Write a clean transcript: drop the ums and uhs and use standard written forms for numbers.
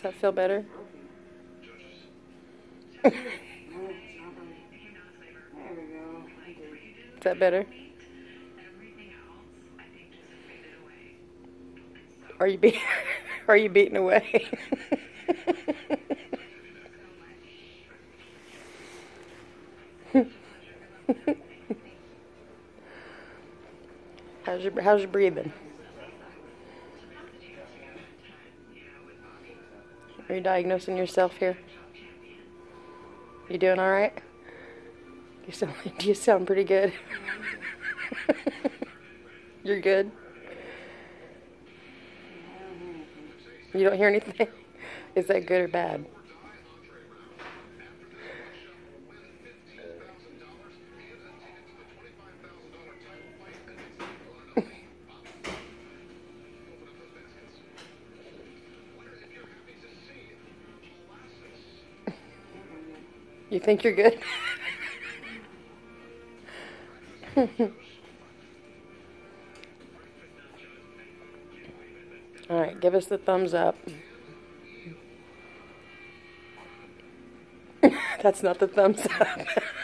Does that feel better? Is that better? Are you are you beating away? How's your breathing? Are you diagnosing yourself here? You doing all right? Do you sound pretty good? You're good? You don't hear anything? Is that good or bad? You think you're good? All right, give us the thumbs up. That's not the thumbs up.